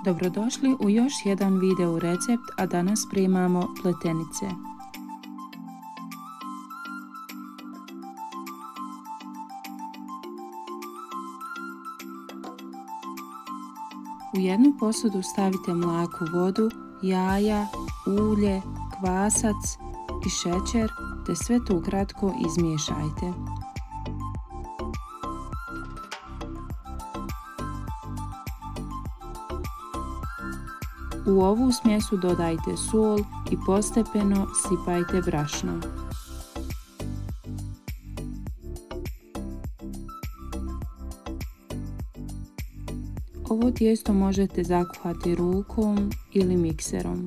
Dobrodošli u još jedan video recept, a danas primamo pletenice. U jednu posudu stavite mlaku vodu, jaja, ulje, kvasac i šećer te sve to ukratko izmiješajte. U ovu smjesu dodajte sol i postepeno sipajte brašno. Ovo tijesto možete zakuhati rukom ili mikserom.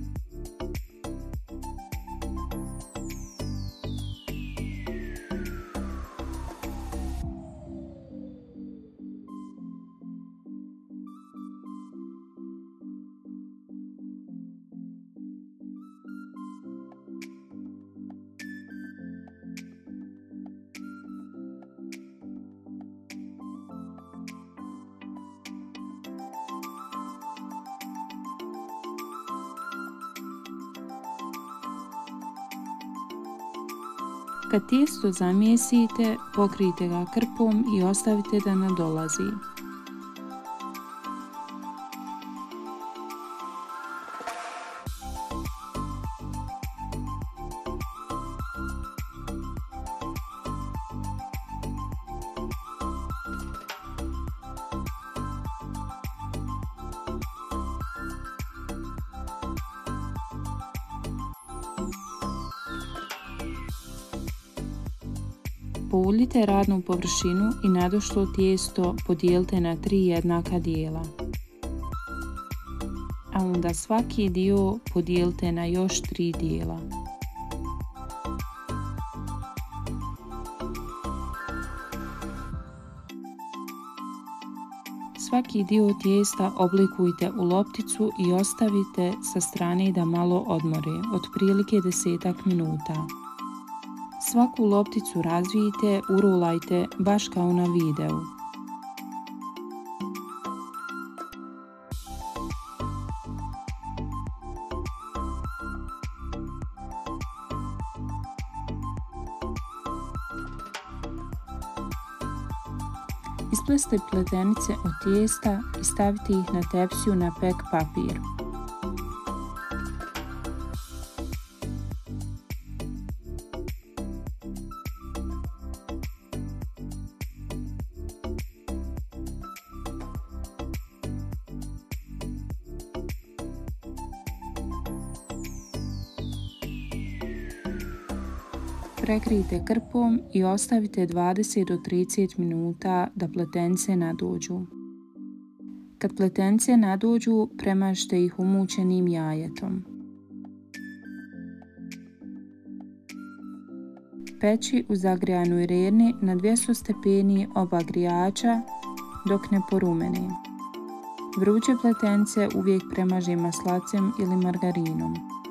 Kad tijesto zamjesite, pokrijte ga krpom i ostavite da nadolazi. Pouljite radnu površinu i nadošlo tijesto podijelite na 3 jednaka dijela. A onda svaki dio podijelite na još 3 dijela. Svaki dio tijesta oblikujte u lopticu i ostavite sa strane da malo odmori, otprilike 10 minuta. Svaku lopticu razvijte, urolajte baš kao na videu. Ispleste pletenice od tijesta i stavite ih na tepsiju na pek papir. Prekrijte krpom i ostavite 20 do 30 minuta da pletenice nadođu. Kad pletenice nadođu, premažite ih umućenim jajetom. Peći u zagrijanoj rerni na 200 stepeni oba grijača dok ne porumene. Vruće pletenice uvijek premažite maslacem ili margarinom.